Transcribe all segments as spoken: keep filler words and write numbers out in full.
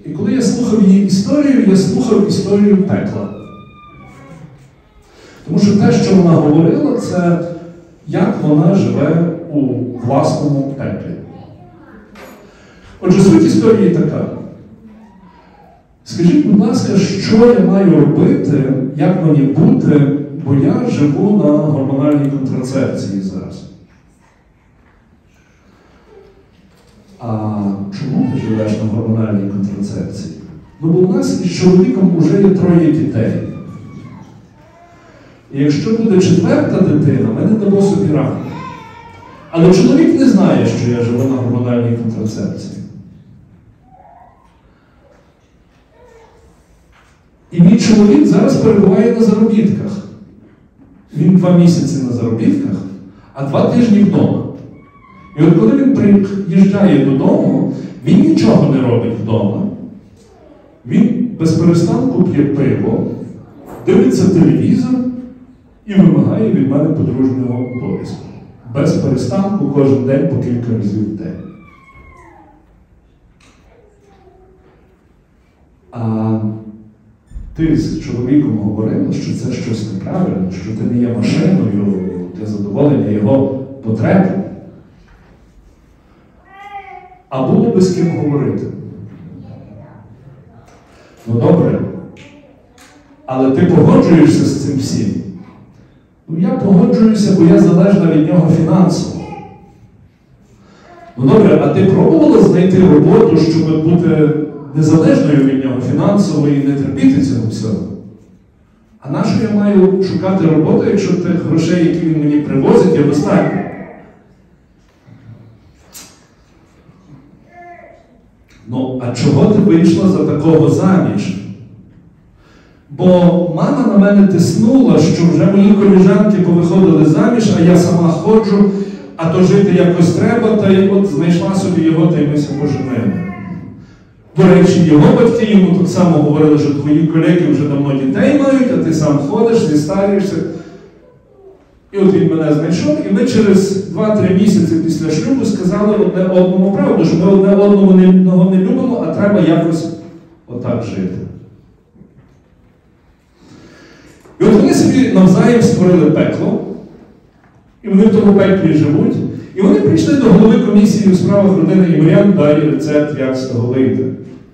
І коли я слухав її історію, я слухав історію пекла. Тому що те, що вона говорила, це як вона живе у власному пеклі. Отже, суть історії така. Скажіть, будь ласка, що я маю робити, як мені бути, бо я живу на гормональній контрацепції зараз. А чому ти живеш на гормональній контрацепції? Ну, бо у нас із чоловіком вже є троє дітей. І якщо буде четверта дитина, ми не дамо собі ради. Але чоловік не знає, що я живу на гормональній контрацепції. І мій чоловік зараз перебуває на заробітках. Він два місяці на заробітках, а два тижні вдома. І от коли він приїжджає додому, він нічого не робить вдома. Він без перестанку п'є пиво, дивиться телевізор і вимагає від мене подружнього обов'язку. Без перестанку кожен день по кілька разів в день. А ти з чоловіком говорила, що це щось неправильно, що ти не є машиною для задоволення його потреб. А було би з ким говорити. Ну добре, але ти погоджуєшся з цим всім? Ну я погоджуюся, бо я залежна від нього фінансово. Ну добре, а ти пробувала знайти роботу, щоб бути незалежною від нього фінансово і не терпіти цього всього? А на що я маю шукати роботу, якщо тих грошей, які він мені привозить, є достатньо? Ну, а чого ти вийшла за такого заміж? Бо мама на мене тиснула, що вже мої коліжанки повиходили заміж, а я сама ходжу, а то жити якось треба, та й от знайшла собі його, та й ми ся поженили. До речі, його батьки йому так само говорили, що твої колеги вже давно дітей мають, а ти сам ходиш, зістарюєшся. І от він мене знайшов, і ми через два-три місяці після шлюбу сказали одне одному правду, що ми одне одного не, не любимо, а треба якось отак жити. І от вони собі навзаєм створили пекло, і вони в тому пеклі живуть, і вони прийшли до голови комісії у справах родини і мирян, далі рецепт, як з того вийти.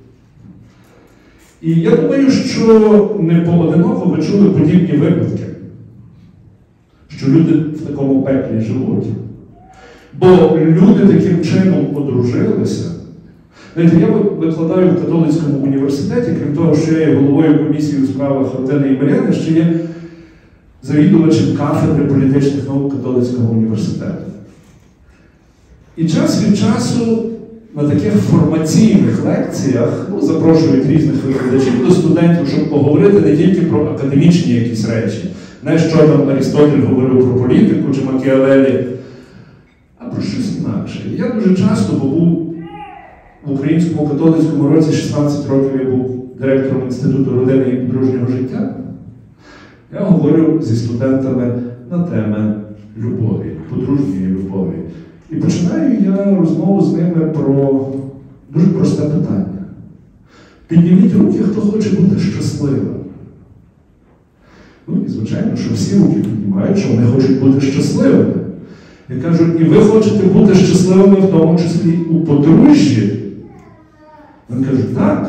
І я думаю, що не поодиноко ви чули подібні випадки, що люди в такому пеклі живуть. Бо люди таким чином одружилися. Знаєте, я викладаю в католицькому університеті, крім того, що я є головою комісії у справах родини і мирян, я ще є завідувачем кафедри політичних наук католицького університету. І час від часу на таких формаційних лекціях ну, запрошують різних викладачів до студентів, щоб поговорити не тільки про академічні якісь речі, не що там Арістотель говорив про політику чи Макіавеллі, а про щось інакше. Я дуже часто, бо був в Українському католицькому році шістнадцять років, я був директором Інституту родини і подружнього життя, я говорю зі студентами на теми любові, подружньої любові. І починаю я розмову з ними про дуже просте питання. Підніміть руки, хто хоче бути щасливим. Ну, і звичайно, що всі руки піднімають, що вони хочуть бути щасливими. Я кажу, і ви хочете бути щасливими в тому числі у подружжі? Він каже, так.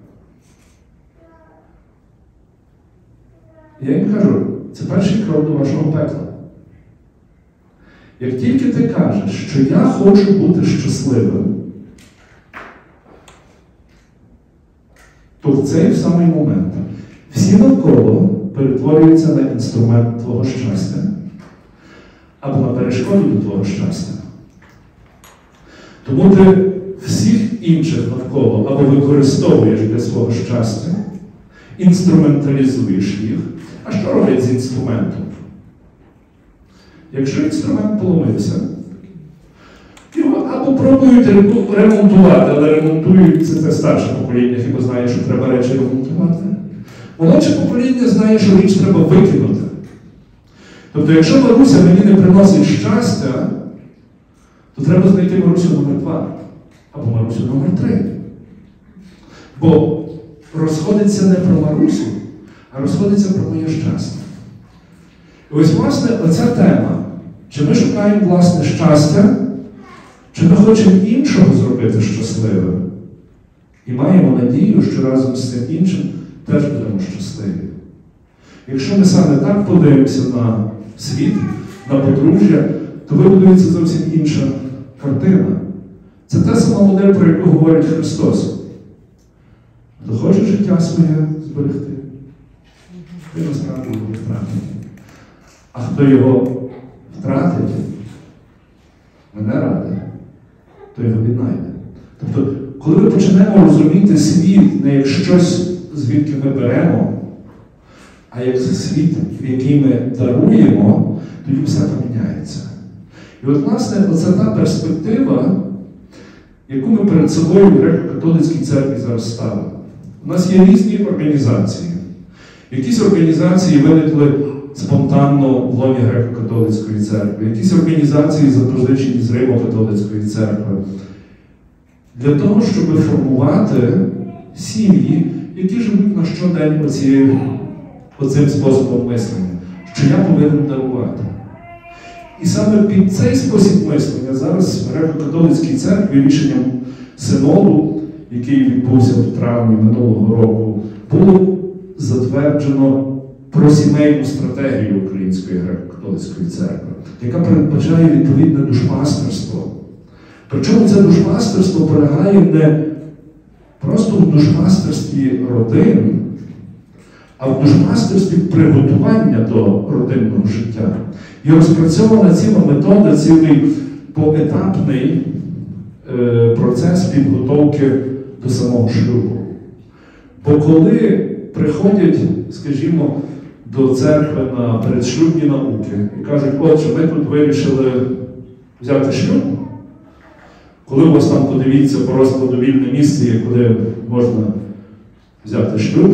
Я їм кажу, це перший крок до вашого пекла. Як тільки ти кажеш, що я хочу бути щасливим, то в цей самий момент всі навколо перетворюються на інструмент твого щастя або на перешкоду до твого щастя. Тому ти всіх інших навколо або використовуєш для свого щастя, інструменталізуєш їх. А що роблять з інструментом? Якщо інструмент поломився, його або пробують ремонтувати, але ремонтують, це, це старше покоління, хіба знає, що треба речі ремонтувати. Молодше покоління знає, що річ треба викинути. Тобто, якщо Маруся мені не приносить щастя, то треба знайти Марусю номер два або Марусю номер три. Бо розходиться не про Марусю, а розходиться про моє щастя. І ось, власне, оця тема. Чи ми шукаємо власне щастя, чи ми хочемо іншого зробити щасливим? І маємо надію, що разом з цим іншим теж будемо щасливі. Якщо ми саме так подивимося на світ, на подружжя, то вибудується зовсім інша картина. Це та сама модель, про яку говорить Христос. Хто хоче життя своє зберегти, той насправді його втратить. А хто його втратить, мене ради, то його віднайде. Тобто, коли ми почнемо розуміти світ не як щось, звідки ми беремо, а як світ, в який ми даруємо, тоді все поміняється. І от, власне, оце та перспектива, яку ми перед собою в Греко-католицькій церкві зараз ставимо. У нас є різні організації. Якісь організації виникли спонтанно в лоні Греко-католицької церкви, якісь організації запозичені з Римо-католицької церкви. Для того, щоб формувати сім'ї, які живуть на щодень оцією, оцим способом мислення, що я повинен дарувати. І саме під цей спосіб мислення зараз в Греко-католицькій церкві рішенням синоду, який відбувся в травні минулого року, було затверджено просімейну стратегію Української Греко-католицької церкви, яка передбачає відповідне душпастерство. Причому це душпастерство полягає не просто в душпастерстві родин, а в душпастерстві приготування до родинного життя. І розпрацьована ціла метода, цілий поетапний е, процес підготовки до самого шлюбу. Бо коли приходять, скажімо, до церкви на передшлюбні науки і кажуть, отже, ми тут вирішили взяти шлюб, коли у вас там, подивіться, по розкладу вільне місце, куди можна взяти шлюб,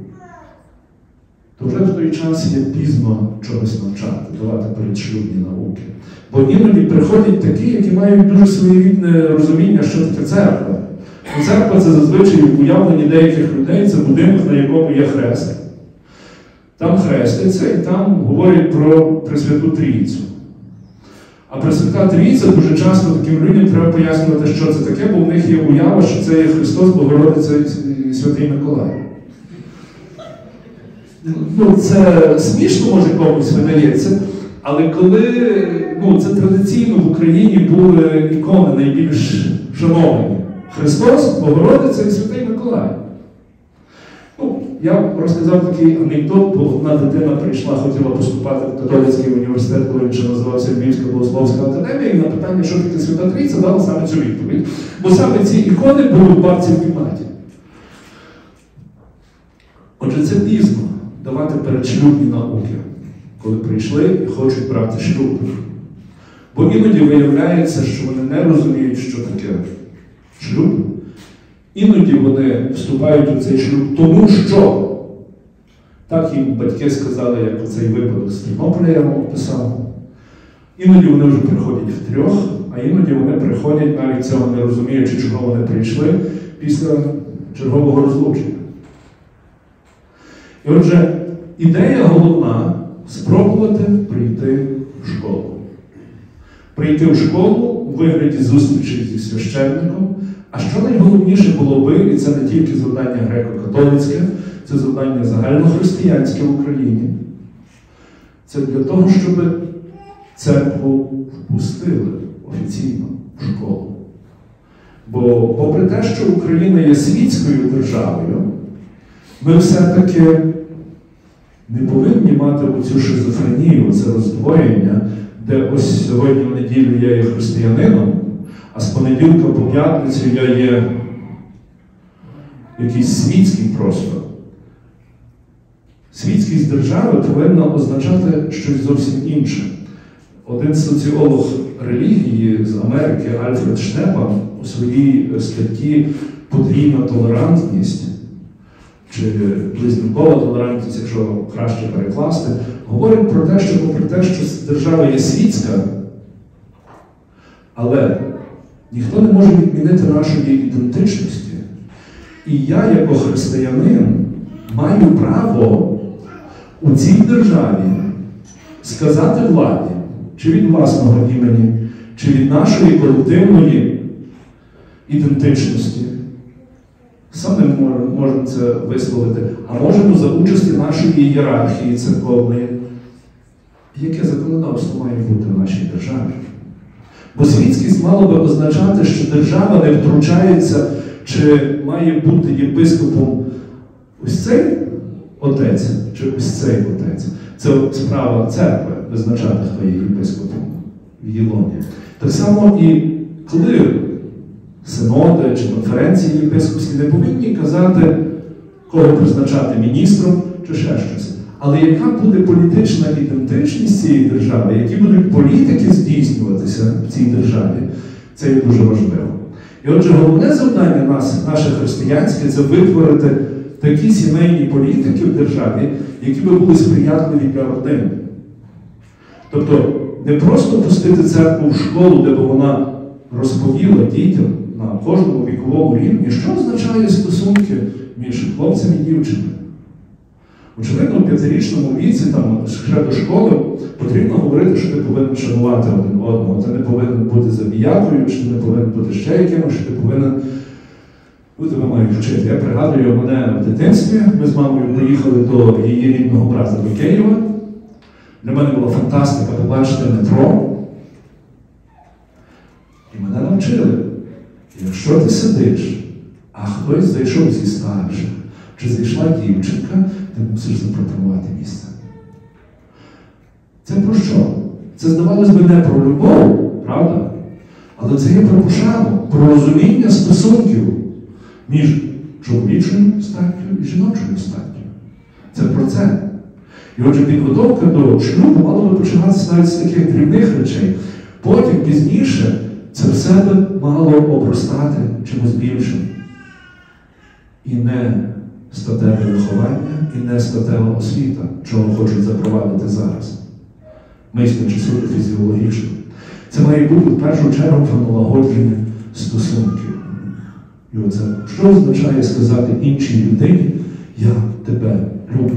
то вже в той час є пізно чогось навчати, давати передшлюбні науки. Бо іноді приходять такі, які мають дуже своєрідне розуміння, що таке церква. Бо церква – це зазвичай в уявленні деяких людей, це будинок, на якому є хрест. Там хреститься і там говорять про Пресвяту Трійцю. А Пресвята Трійця дуже часто таким людям треба пояснювати, що це таке, бо в них є уява, що це є Христос, Богородиця і Святий Миколай. Ну, це смішно, може, комусь видається, але коли, ну, це традиційно в Україні були ікони найбільш шановані. Христос, Богородиця і Святий Миколай. Ну, я розказав такий анекдот, бо одна дитина прийшла, хотіла поступати в католицький університет, коли він ще називався Львівська Богословська академія, і на питання, що таке Свята Трійця, дала саме цю відповідь. Бо саме ці ікони були в бабці в кімнаті. Отже, це пізно давати передшлюбні науки, коли прийшли і хочуть брати шлюб. Бо іноді виявляється, що вони не розуміють, що таке шлюб. Іноді вони вступають у цей шлюб тому, що так їм батьки сказали, як оцей випадок з Тернополя я вам описав. Іноді вони вже приходять втрьох, а іноді вони приходять, навіть цього не розуміючи, чого вони прийшли, після чергового розлучення. І отже, ідея головна – спробувати прийти в школу. Прийти в школу у вигляді зустрічі зі священником, а що найголовніше було би, і це не тільки завдання греко-католицьке, це завдання загальнохристиянське в Україні. Це для того, щоб церкву впустили офіційно в школу. Бо попри те, що Україна є світською державою, ми все-таки не повинні мати оцю шизофренію, це роздвоєння, де ось сьогодні в неділю я є християнином, а з понеділка по п'ятницю я є якийсь світський просто. Світськість держави повинна означати щось зовсім інше. Один соціолог релігії з Америки, Альфред Штепан, у своїй статті «Подвійна толерантність» чи близнюкова толерантність, якщо краще перекласти, говорить про те, що попри те, що держава є світська, але ніхто не може відмінити нашої ідентичності. І я, як християнин, маю право у цій державі сказати владі, чи від власного імені, чи від нашої колективної ідентичності. Саме можемо це висловити, а можемо за участі нашої ієрархії церковної, яке законодавство має бути в нашій державі. Бо світськість мало би означати, що держава не втручається, чи має бути єпископом ось цей отець, чи ось цей отець. Це справа церкви визначати, хто є єпископом в її лоні. Так само і коли синоди чи конференції єпископські не повинні казати, кого призначати міністром чи ще щось. Але яка буде політична ідентичність цієї держави, які будуть політики здійснюватися в цій державі, це є дуже важливо. І отже, головне завдання нас, наше християнське, це витворити такі сімейні політики в державі, які би були сприятливі для родин. Тобто, не просто пустити церкву в школу, де б вона розповіла дітям на кожному віковому рівні, що означає стосунки між хлопцем і дівчиною. Очевидно, в п'ятирічному віці, там, ще до школи, потрібно говорити, що ти повинен шанувати один одного. Ти не повинен бути забіякою, чи ти не повинен бути ще якимось, що ти повинен... Ну, тебе мають вчити. Я пригадую мене в дитинстві, ми з мамою приїхали до її рідного брата до Києва. Для мене була фантастика побачити метро. І мене навчили, якщо ти сидиш, а хтось зайшов зі старших, чи зайшла дівчинка, ти мусиш запропонувати місце. Це про що? Це, здавалось би, не про любов, правда? Але це є про пошану, про розуміння стосунків між чоловічою статтю і жіночою статтю. Це про це. І отже, підготовка до шлюбу мала би починатися навіть з таких дрібних речей. Потім, пізніше, це все би мало обростати чимось більшим. І не статеве виховання, і не статева освіта, чого хочуть запровадити зараз. Мислячи суто фізіологічно. Це має бути в першу чергу про налагодження стосунків. І оце, що означає сказати іншій людині, я тебе люблю?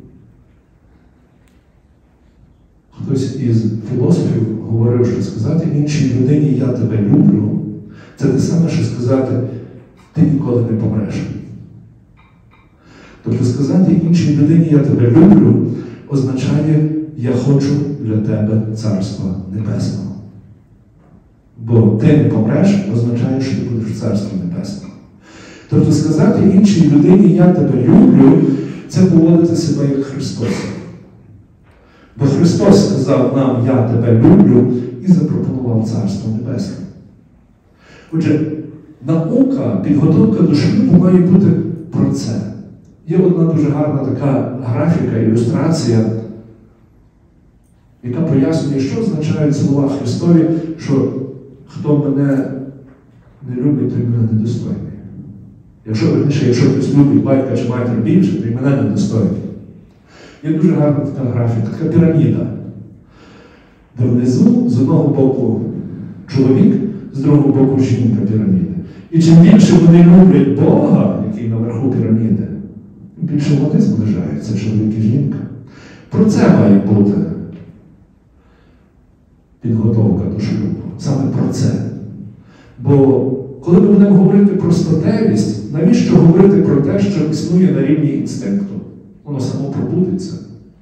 Хтось із філософів говорив, що сказати іншій людині, я тебе люблю, це те саме, що сказати, ти ніколи не помреш. Тобто сказати іншій людині, я тебе люблю, означає, я хочу для тебе Царства Небесного. Бо ти не помреш, означає, що ти будеш в Царстві Небесному. Тобто сказати іншій людині, я тебе люблю, це поводити себе як Христос. Бо Христос сказав нам, я тебе люблю, і запропонував Царство Небесне. Отже, наука, підготовка до шлюбу має бути про це. Є одна дуже гарна така графіка, ілюстрація, яка пояснює, що означають слова Христові, що хто мене не любить, той мене недостойний. Якщо, верніше, якщо хтось любить батька чи матір більше, то й мене недостойний. Є дуже гарна така графіка, така піраміда, де внизу з одного боку чоловік, з другого боку жінка піраміди. І чим більше вони люблять Бога, який наверху піраміди, більше вони зближаються, чоловік і жінка. Про це має бути підготовка до шлюбу. Саме про це. Бо коли ми будемо говорити про статевість, навіщо говорити про те, що існує на рівні інстинкту? Воно само пробудеться.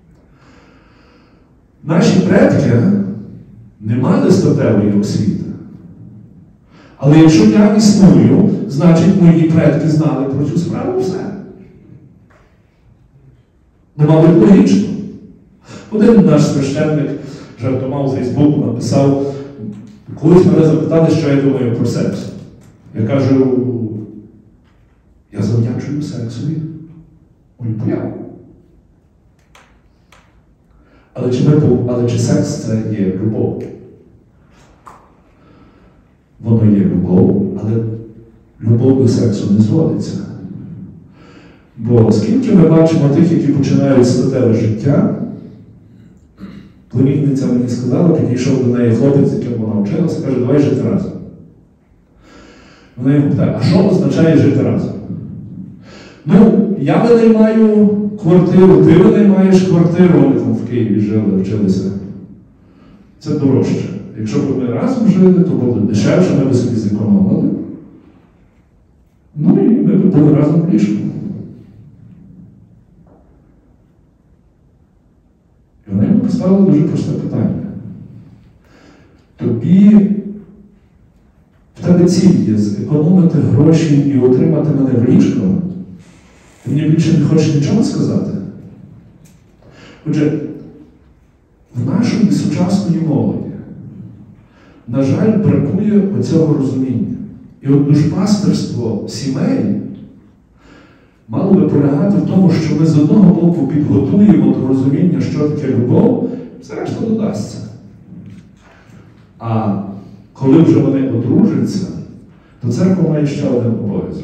Наші предки не мали статевої освіти. Але якщо я існую, значить мої предки знали про цю справу все. Не мабуть, логічно. Один наш священник жартомав у Фейсбуку, написав, колись мене запитали, що я думаю про секс. Я кажу, я завдячую сексові мою появу. Але чи, ми, але чи секс це є любов? Воно є любов, але любов до сексу не зводиться. Бо скільки ми бачимо тих, які починають статеве життя, племінниця мені сказала, підійшов до неї хлопець, яким вона вчилася, каже, давай жити разом. Вона йому питає, а що означає жити разом? Ну, я винаймаю квартиру, ти винаймаєш квартиру, вони там в Києві жили, вчилися. Це дорожче. Якщо б ми разом жили, то буде дешевше, ми б собі зекономили. Ну і ми б були разом в ліжку. І вони мені поставили дуже просте питання. Тобі в тебе ціль є зекономити гроші і отримати мене в ліжко? Ти мені більше не хочеш нічого сказати? Отже, в нашої сучасної молоді, на жаль, бракує оцього розуміння. І от душпастерство сімей мало би полягати в тому, що ми з одного боку підготуємо до розуміння, що таке любов, все решта додасться. А коли вже вони одружаться, то церква має ще один обов'язок.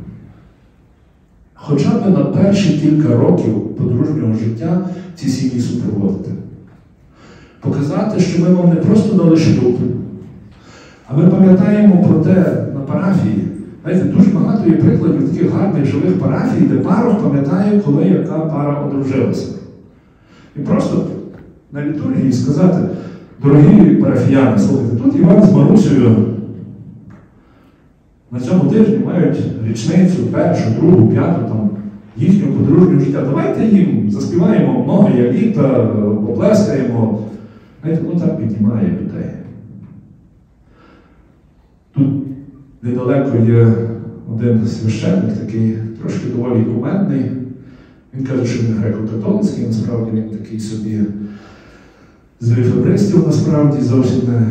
Хоча б на перші кілька років подружнього життя ці сім'ї супроводити. Показати, що ми вам не просто дали шлюб, а ми пам'ятаємо про те на парафії. Знаєте, дуже багато є прикладів таких гарних живих парафій, де парох пам'ятає, коли яка пара одружилася. І просто на літургії сказати: дорогі парафіяни, слухайте, тут Іван з Марусею на цьому тижні мають річницю, першу, другу, п'яту, там, їхнього подружнього життя. Давайте їм заспіваємо «Много я літа», поплескаємо. Знаєте, ну так піднімає людей. Тут недалеко є один священник, такий трошки доволі кумедний. Він каже, що він греко-католицький, насправді він такий собі з ліфебристів, насправді, зовсім не.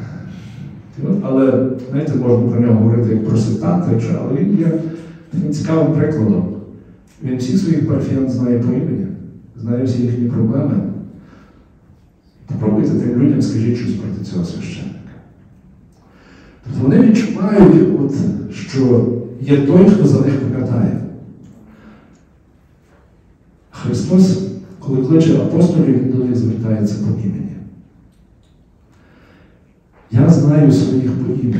Але, знаєте, можна про нього говорити як про сектанта, але він є таким цікавим прикладом. Він всіх своїх парафіян знає по імені, знає всі їхні проблеми. Попробуйте тим людям, скажіть щось проти цього священника. Тобто вони відчувають, от, що є той, хто за них пам'ятає. Христос, коли кличе апостолів, він до них звертається по імені. Я знаю своїх по імені.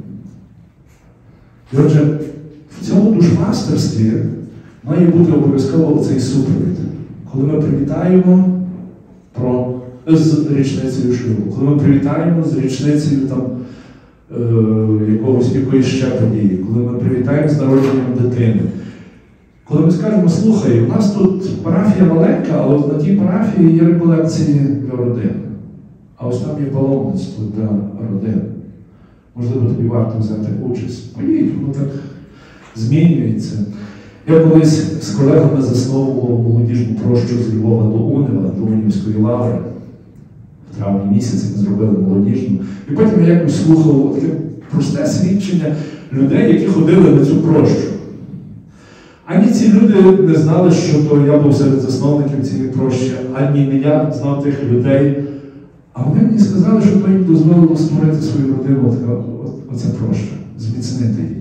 І отже, в цьому душпастерстві має бути обов'язково цей супровід. Коли ми привітаємо про, з річницею шлюбу, коли ми привітаємо з річницею там, е, якогось, якоїсь ще події, коли ми привітаємо з народженням дитини. Коли ми скажемо: слухай, у нас тут парафія маленька, але на тій парафії є реколекції для родин. А ось там є паломництво для родин. Можливо, тобі варто взяти участь. Поїдь, воно так змінюється. Я колись з колегами засновував молодіжну прощу з Львова до Унева, до Унівської лаври. В травні місяці ми зробили молодіжну. І потім я якось слухав таке просте свідчення людей, які ходили на цю прощу. Ані ці люди не знали, що то я був серед засновників цієї прощі, ані не я знав тих людей. А вони мені сказали, що то їм дозволило створити свою родину, така, оця проща, зміцнити її.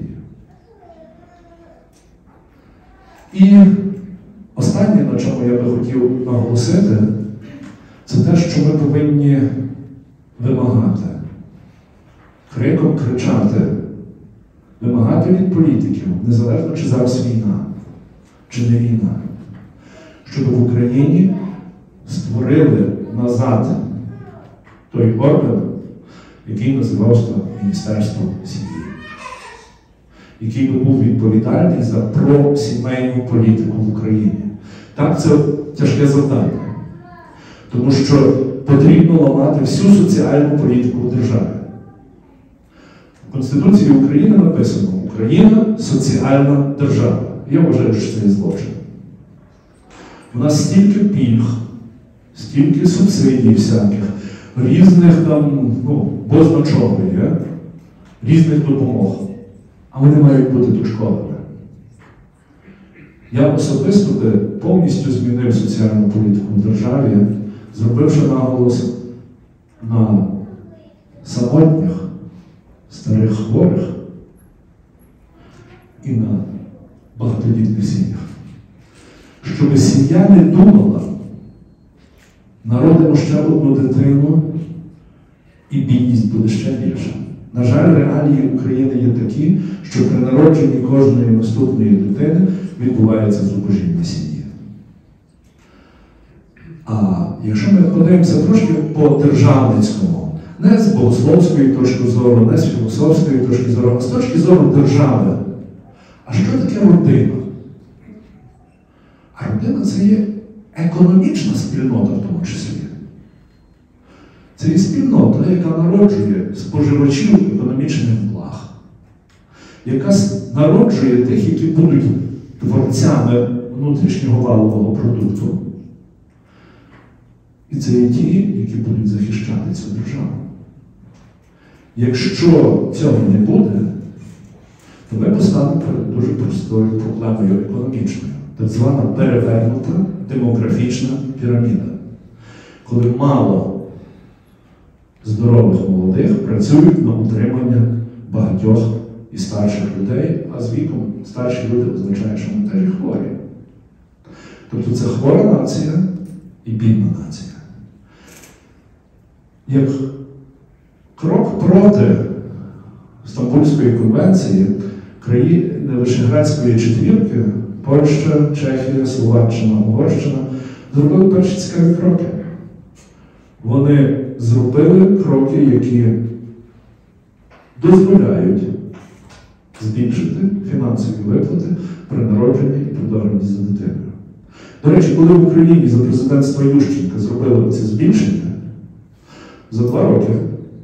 І останнє, на чому я би хотів наголосити, це те, що ми повинні вимагати, криком кричати, вимагати від політиків, незалежно чи зараз війна, чи не війна, щоб в Україні створили назад той орган, який називався Міністерство сім'ї, який би був відповідальний за просімейну політику в Україні. Так, це тяжке завдання, тому що потрібно ламати всю соціальну політику в державі. В Конституції України написано: Україна – соціальна держава. Я вважаю, що це є злочин. У нас стільки пільг, стільки субсидій всяких, різних там, ну, бозна чого є, різних допомог. А вони мають бути точковими. Я особисто би повністю змінив соціальну політику в державі, зробивши наголос на самотніх, старих хворих і на багатодітних сім'ях. Щоб сім'я не думала: народимо ще одну дитину, і бідність буде ще більша. На жаль, реалії України є такі, що при народженні кожної наступної дитини відбувається зубожіння сім'ї. А якщо ми подивимося трошки по-державницькому, не з богословської точки зору, не з філософської точки зору, а з точки зору держави, а що таке родина? А родина – це є економічна спільнота в тому числі. Це є спільнота, яка народжує споживачів економічних благ, яка народжує тих, які будуть творцями внутрішнього валового продукту. І це є ті, які будуть захищати цю державу. Якщо цього не буде, то ми постанемо перед дуже простою проблемою економічною. Так звана перевернута демографічна піраміда. Коли мало здорових молодих працюють на утримання багатьох і старших людей, а з віком старші люди означає, що вони теж хворі. Тобто це хвора нація і бідна нація. Як крок проти Стамбульської конвенції, країни Вишеградської четвірки, Польща, Чехія, Словаччина, Угорщина, зробили перші цікаві кроки. Вони зробили кроки, які дозволяють збільшити фінансові виплати при народженні і при догляді за дитиною. До речі, коли в Україні за президентства Ющенка зробили це збільшення, за два роки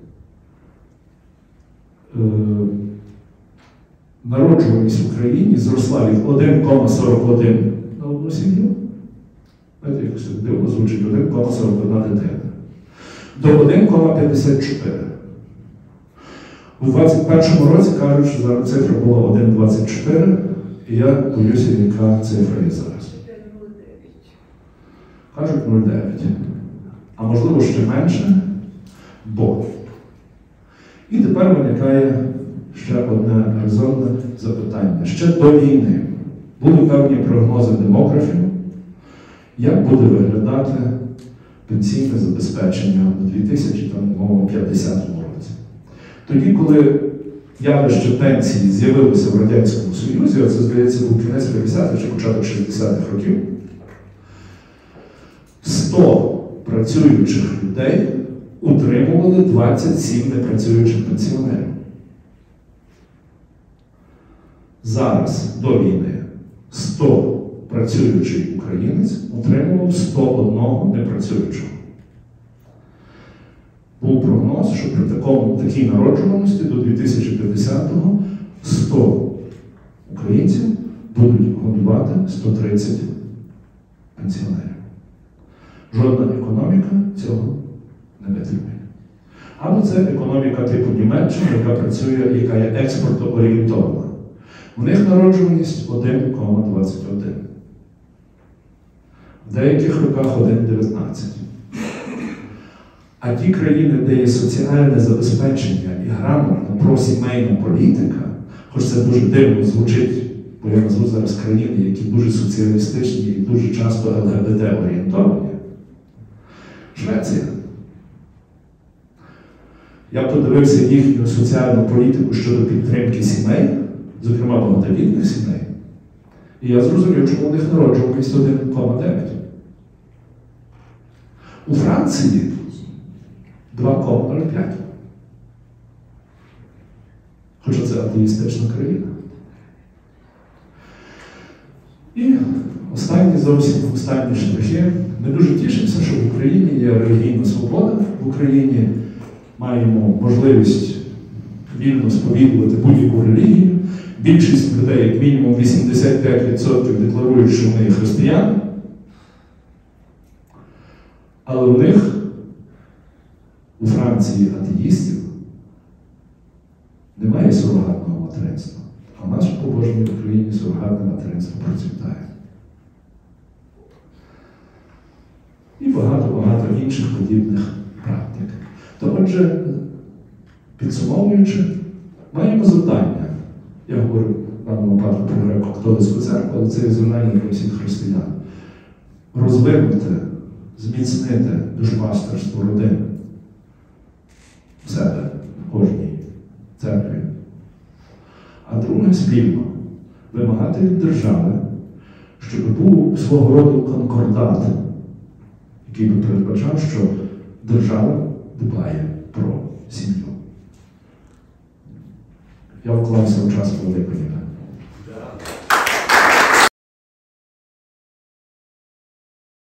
е, народжуваність в Україні зросла від один кома сорок один на одну сім'ю, знаєте, якось так дивно звучить, один кома сорок одна дитина, до один кома п'ятдесят чотири. У двадцять першому році кажуть, що зараз цифра була один кома двадцять чотири, і я боюся, яка цифра є зараз. Кажуть нуль кома дев'ять. А можливо ще менше, бо. І тепер виникає ще одне резонне запитання. Ще до війни були певні прогнози демографів, як буде виглядати пенсійне забезпечення у дві тисячі п'ятдесятому році. Тоді, коли явище пенсії з'явилося в Радянському Союзі, а це, здається, був кінець п'ятдесятих чи початок шістдесятих років, сто працюючих людей утримували двадцять сім непрацюючих пенсіонерів. Зараз, до війни, сто працюючий українець утримував сто одного непрацюючого. Був прогноз, що при такому, такій народжуваності до дві тисячі п'ятдесятого сто українців будуть годувати сто тридцять пенсіонерів. Жодна економіка цього не витримує. Або це економіка типу Німеччини, яка працює, яка є експортоорієнтована. У них народжуваність один кома двадцять один. В деяких роках один кома дев'ятнадцять. А ті країни, де є соціальне забезпечення і грамотна просімейна політика, хоч це дуже дивно звучить, бо я назву зараз країни, які дуже соціалістичні і дуже часто ел ге бе те-орієнтовані. Швеція. Я подивився їхню соціальну політику щодо підтримки сімей, зокрема багатодітних сімей, і я зрозумів, чому у них народжуваність один кома дев'ять. У Франції два кома нуль п'ять. Хоча це атеїстична країна. І останні зовсім останні шляхи. Ми дуже тішимося, що в Україні є релігійна свобода. В Україні маємо можливість вільно сповідувати будь-яку релігію. Більшість людей, як мінімум вісімдесят п'ять відсотків, декларують, що вони є християни. Але у них, у Франції, атеїстів немає сурогатного материнства. А в нашій побожній Україні сурогатне материнство процвітає. І багато-багато інших подібних практик. То, отже, підсумовуючи, маємо завдання. Я говорю в даному випадку про греко-католицьку церкву, але це є завдання для всіх християн. Розвинути, зміцнити душпастерство родин в себе, в кожній церкві. А друге, спільно вимагати від держави щоб був свого роду конкордат, який би передбачав, що держава дбає про сім'ю. Я вклався в час Великої.